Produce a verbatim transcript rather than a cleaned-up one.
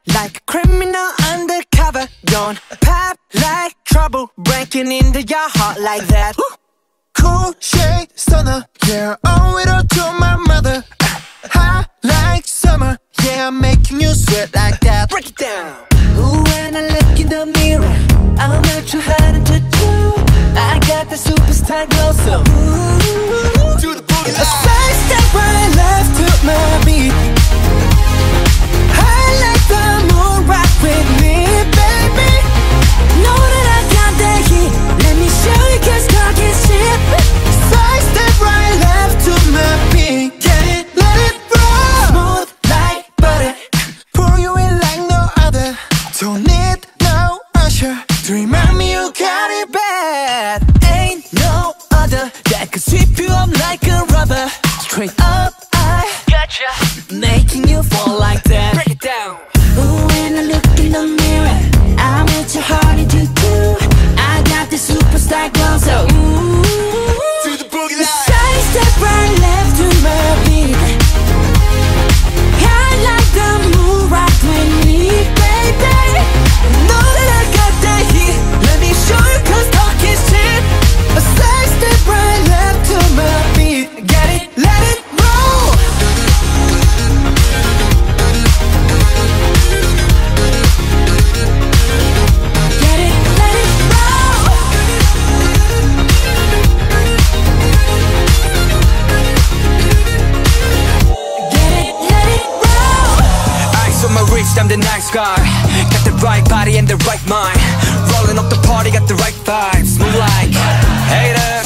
like a criminal undercover. Don't pop like trouble, breaking into your heart like that. Cool shade stunner, yeah, owe it all to my mother. Hot like summer, yeah, I'm making you sweat like that. Break it down. Ooh, when I look in the mirror, I'm not too hard to do. I got the superstar glow, so ooh, Do the boogie a side step right left to my beat. I like the moon rock with me, baby. Know that I got the heat. Let me show you, cause talk is cheap. Side step right left to my beat. Get it, let it roll. Smooth like butter, Pour you in like no other. Don't need no usher to remind me you got it bad. ain't no other that could sweep you up like a rubber. Straight up, I gotcha, making you fall like that. Break it down. Ooh, when I look in the mirror, I'm at your heart into two. I got the superstar glow, so ooh, Do the boogie line. side step right left to my beat. I like the moon rock with me, baby. Know that I got the heat. Let me show you, cause talk is cheap. A side step right left to my beat. Get it, let it roll. Get it, let it roll. Get it, let it roll. Eyes on my wrist, I'm the nice guy. Got the right body and the right mind. Rolling up the party, got the right vibes. Move like haters.